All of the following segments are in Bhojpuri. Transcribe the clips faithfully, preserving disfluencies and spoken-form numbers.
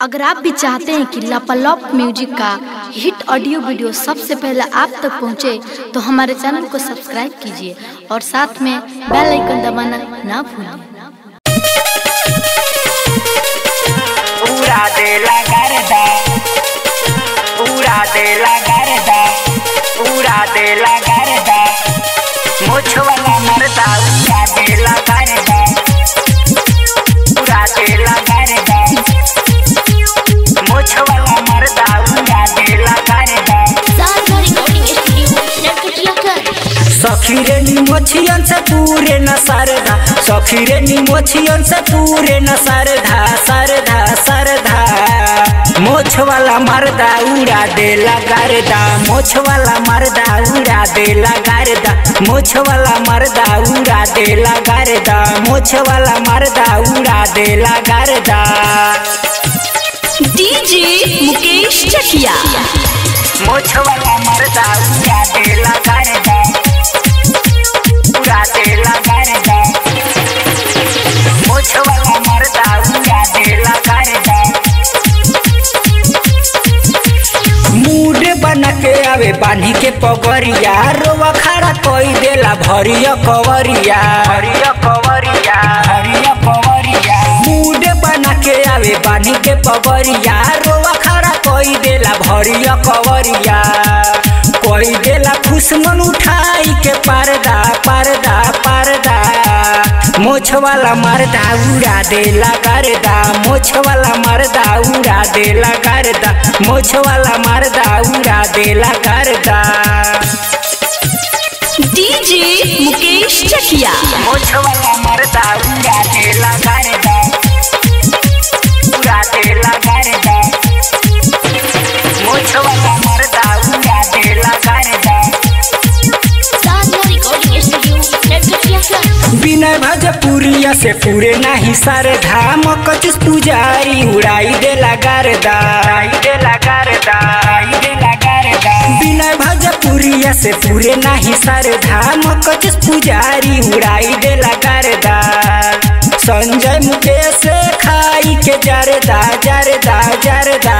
अगर आप भी चाहते हैं कि लापालॉप म्यूजिक का हिट ऑडियो वीडियो सबसे पहले आप तक पहुंचे, तो हमारे चैनल को सब्सक्राइब कीजिए और साथ में बेल आइकन दबाना ना भूलें। पूरा देला गर्दा, पूरा देला गर्दा, पूरा देला गर्दा, मुझ वाला मरदा पूरा देला गर्दा, पूरा देला गर्दा, मुझ वाला मरदा पूरा देला गर्दा। सखी रे निमोछियन से पूरे न सरधा, सखी रे निमोछियन से पूरे न सरधा, सरधा सरधा, मोछ वाला मरदा उड़ा देला गर्दा, मोछ वाला मरदा उड़ा देला गर्दा, मोछ वाला मरदा उड़ा देला गर्दा, मोछ वाला मरदा उड़ा देला गर्दा। डीजे मुकेश चकिया। मोछ वाला मरदा उड़ा देला गर्दा, उड़ा देला गर्दा, मोछ वाला मरदा उड़ा देला गर्दा। मूड बना के आवे बांधी के पगरिया, रोवा खड़ा कोई देला भरिया कवरिया, भरिया कवरिया, भरिया कवरिया। मूड बना के आवे बांधी के पगरिया, रोवा खड़ा कोई देला भरिया कवरिया, कोई देला खुशमन उठाई के पर्दा पर्दा पर्दा, मोछ वाला मरदा उड़ा देला गर्दा, मोछ वाला मरदा उड़ा देला गर्दा, मोछ वाला मरदा उड़ा देला गर्दा। डीजे मुकेश चकिया। मोछ वाला मरदा उड़ा देला गर्दा, उड़ा देला गर्दा, मोछ वाला मरदा उड़ा देला गर्दा। बिना भजपुरिया से पूरे नहीं सरधा, मकचिस पुजारी उड़ाई देला गर्दा, उड़ाई देला गर्दा, उड़ाई देला गर्दा। बिना भजपुरिया से पूरे नहीं सरधा, मकचिस पुजारी उड़ाई देला गर्दा। संजय मुकेश खाई के जरदा जरदा जरदा,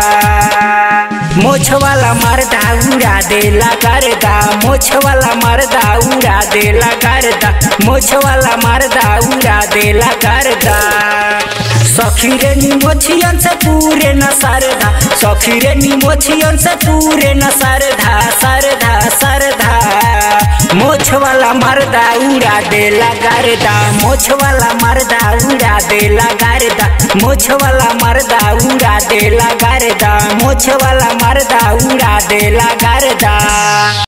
मोछ वाला मरदा उड़ा देला गर्दा, मोछ वाला मरदा उड़ा देला गर्दा, मोछ वाला मरदा उड़ा देला गर्दा। सखी रे निमोछियन से पूरे न सरधा, सखी रे निमोछियन से पूरे न सरधा, सरधा सरधा, मोछ वाला मरदा उड़ा देला गर्दा, मोछ वाला मरदा उड़ा देला गर्दा, मोछ वाला मरदा उड़ा देला गर्दा, मोछ वाला मरदा उड़ा देला गर्दा।